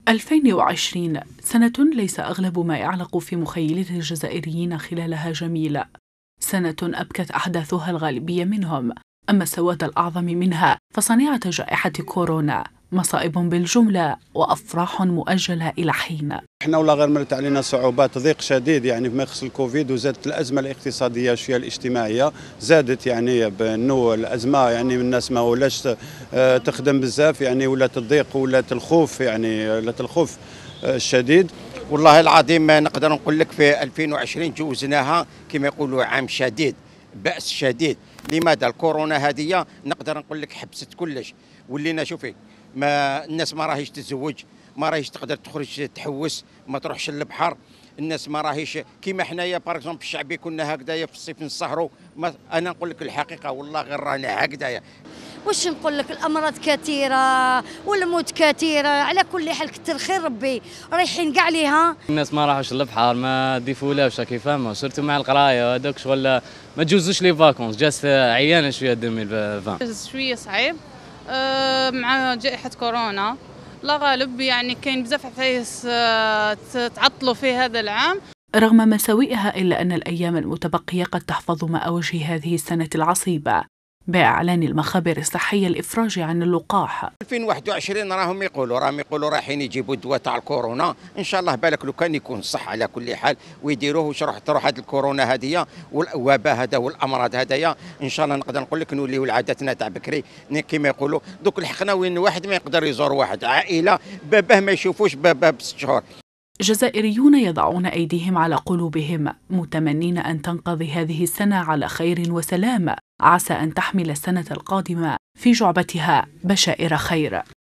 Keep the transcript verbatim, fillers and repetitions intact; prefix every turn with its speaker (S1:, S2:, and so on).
S1: ألفين وعشرين سنة ليس أغلب ما يعلق في مخيلة الجزائريين خلالها جميلة، سنة أبكت أحداثها الغالبية منهم، أما السواد الأعظم منها فصنيعة جائحة كورونا، مصائب بالجملة وأفراح مؤجلة إلى حين.
S2: احنا ولا غير مرت علينا صعوبات، ضيق شديد يعني فيما يخص الكوفيد، وزادت الازمه الاقتصاديه شويه الاجتماعيه، زادت يعني بانه الازمه يعني الناس ما ولاش تخدم بزاف يعني، ولات الضيق ولات الخوف يعني ولات الخوف الشديد.
S3: والله العظيم ما نقدر نقول لك في ألفين وعشرين جوزناها كما يقولوا عام شديد، بأس شديد. لماذا؟ الكورونا هذه نقدر نقول لك حبست كلش، ولينا شوفي ما الناس ما راهيش تتزوج، ما راهيش تقدر تخرج تحوس، ما تروحش للبحر، الناس ما راهيش كيما حنايا باغ في الشعبي كنا هكذايا في الصيف نسهروا. انا نقول لك الحقيقه والله غير رانا هكذايا.
S4: واش نقول لك، الامراض كثيره والموت كثيره، على كل حال كثر خير ربي رايحين كاع ليها.
S5: الناس ما راحوش للبحر، ما ديفولاوش كيف فهموا، سيرتو مع القرايه هذوك شغل ما تجوزوش لي فاكونس، جات عيانه شويه ألفين وعشرين
S6: شويه صعيب أه مع جائحه كورونا. لا غالب يعني كاين بزاف عفايس تعطلوا في هذا العام.
S1: رغم مساوئها إلا أن الأيام المتبقية قد تحفظ مآوج هذه السنة العصيبة بإعلان المخابر الصحية الإفراج عن اللقاح.
S3: ألفين وواحد وعشرين راهم يقولوا راهم يقولوا رايحين يجيبوا الدواء تاع الكورونا، ان شاء الله بالك لو كان يكون صح على كل حال ويديروه واش راح تروح هذه الكورونا هذه والوباء هذا والامراض هذايا، ان شاء الله نقدر نقول لك نوليو لعادتنا تاع بكري كما يقولوا. دوك الحقنا وين واحد ما يقدر يزور واحد عائله باباه ما يشوفوش باباه بست شهور.
S1: جزائريون يضعون أيديهم على قلوبهم متمنين أن تنقضي هذه السنة على خير وسلام، عسى أن تحمل السنة القادمة في جعبتها بشائر خير.